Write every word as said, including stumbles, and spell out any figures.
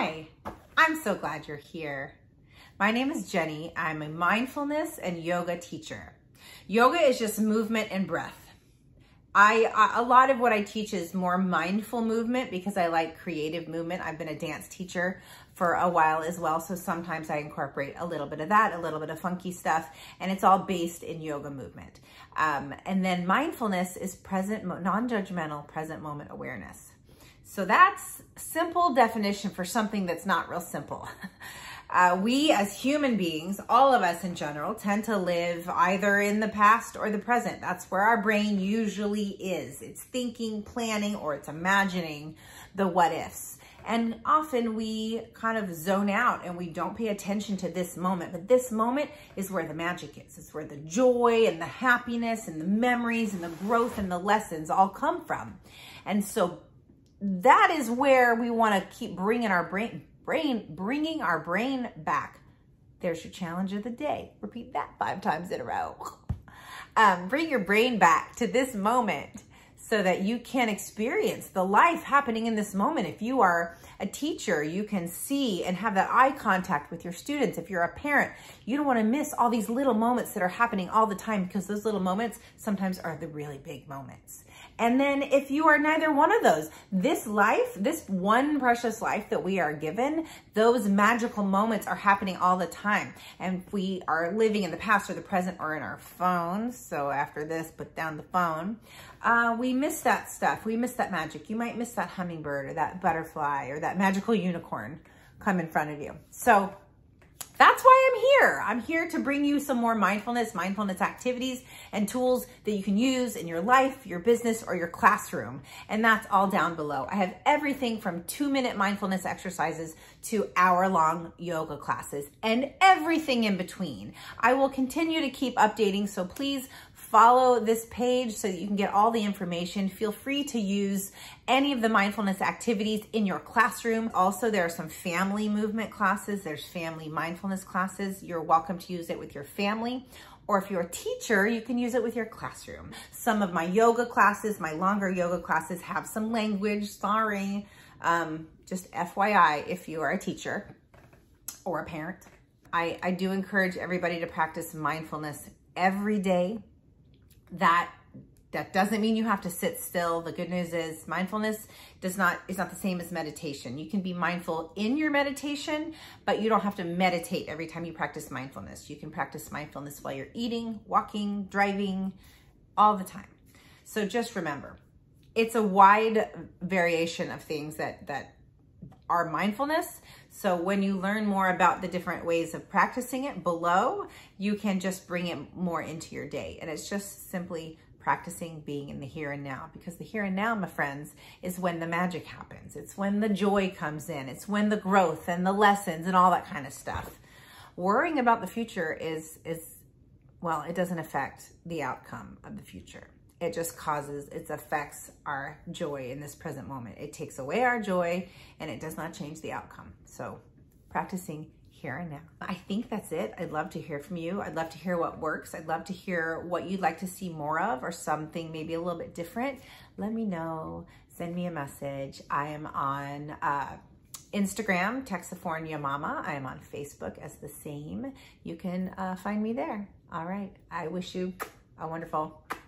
Hi, I'm so glad you're here. My name is Jenny. I'm a mindfulness and yoga teacher. Yoga is just movement and breath. I, a lot of what I teach is more mindful movement because I like creative movement. I've been a dance teacher for a while as well, so sometimes I incorporate a little bit of that, a little bit of funky stuff, and it's all based in yoga movement. Um, and then mindfulness is present, non-judgmental, present moment awareness. So that's simple definition for something that's not real simple. Uh, we as human beings, all of us in general, tend to live either in the past or the present. That's where our brain usually is. It's thinking, planning, or it's imagining the what ifs. And often we kind of zone out and we don't pay attention to this moment. But this moment is where the magic is. It's where the joy and the happiness and the memories and the growth and the lessons all come from. And so that is where we want to keep bringing our brain, brain, bringing our brain back. There's your challenge of the day. Repeat that five times in a row. Um, bring your brain back to this moment so that you can experience the life happening in this moment. If you are a teacher, you can see and have that eye contact with your students. If you're a parent, you don't want to miss all these little moments that are happening all the time, because those little moments sometimes are the really big moments. And then if you are neither one of those, this life, this one precious life that we are given, those magical moments are happening all the time. And if we are living in the past or the present or in our phones, so after this, put down the phone, uh, we miss that stuff. We miss that magic. You might miss that hummingbird or that butterfly or that magical unicorn come in front of you. So that's why I'm here. I'm here to bring you some more mindfulness, mindfulness activities and tools that you can use in your life, your business, or your classroom. And that's all down below. I have everything from two minute mindfulness exercises to hour long yoga classes and everything in between. I will continue to keep updating, so please follow this page so that you can get all the information. Feel free to use any of the mindfulness activities in your classroom. Also, there are some family movement classes. There's family mindfulness classes. You're welcome to use it with your family. Or if you're a teacher, you can use it with your classroom. Some of my yoga classes, my longer yoga classes, have some language, sorry. Um, just F Y I if you are a teacher or a parent. I, I do encourage everybody to practice mindfulness every day. That that doesn't mean you have to sit still. The good news is mindfulness does not is not the same as meditation. You can be mindful in your meditation, but you don't have to meditate every time you practice mindfulness. You can practice mindfulness while you're eating, walking, driving, all the time. So just remember, it's a wide variation of things that that are mindfulness. So when you learn more about the different ways of practicing it below, you can just bring it more into your day. And it's just simply practicing being in the here and now, because the here and now, my friends, is when the magic happens. It's when the joy comes in. It's when the growth and the lessons and all that kind of stuff. Worrying about the future is, is well, it doesn't affect the outcome of the future. It just causes, it affects our joy in this present moment. It takes away our joy and it does not change the outcome. So practicing here and now. I think that's it. I'd love to hear from you. I'd love to hear what works. I'd love to hear what you'd like to see more of or something maybe a little bit different. Let me know. Send me a message. I am on uh, Instagram, Texifornia Mama. I am on Facebook as the same. You can uh, find me there. All right. I wish you a wonderful